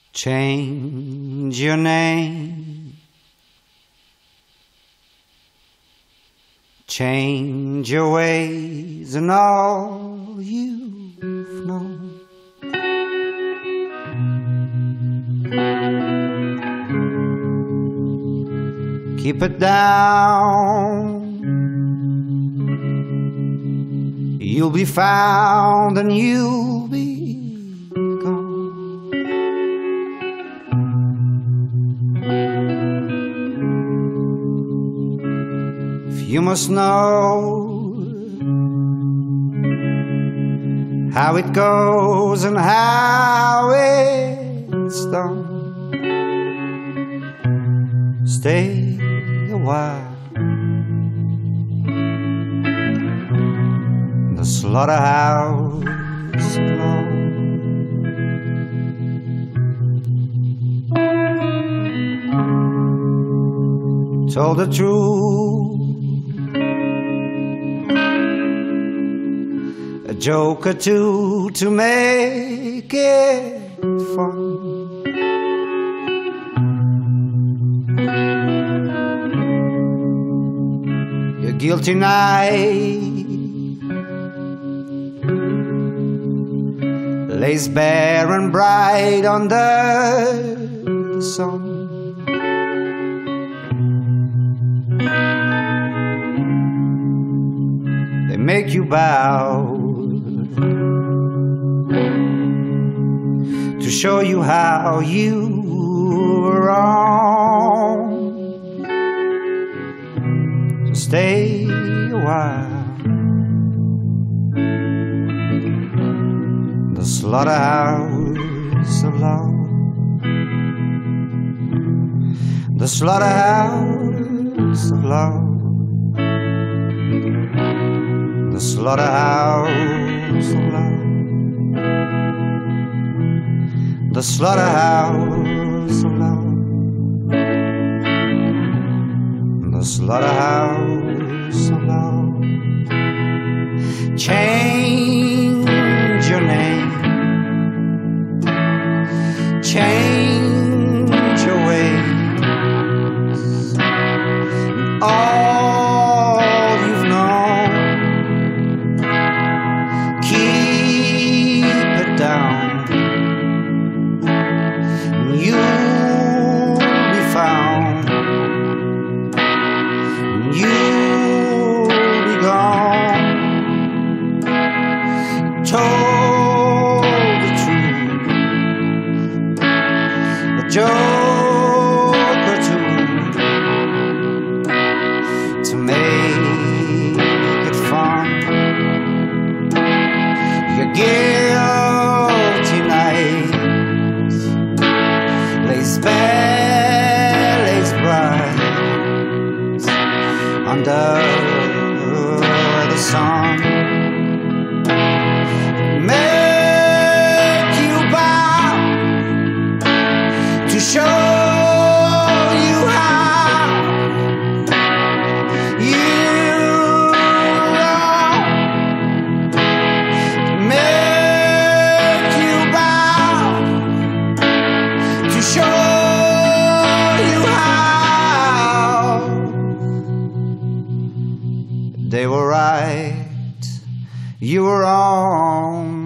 Change your name, change your ways and all you've known. Keep it down, you'll be found and you'll be gone. You must know how it goes and how it's done. Stay a while, the slaughterhouse alone. Told the truth, a joke or two to make it fun. Your guilty night lays bare and bright under the sun. They make you bow to show you how you were wrong. So stay a while, the slaughterhouse of love, the slaughterhouse of love, the slaughterhouse of love, the slaughterhouse of love, the slaughterhouse of love. Change your name, change your ways, all you've known. Keep it down, you'll be found, you'll be gone. Told the truth, a joke or two to make it fun. Your guilty night lays bare, lays bright under the sun. Make you bow to show you how you are. Make you bow to show you how they were right, you were wrong.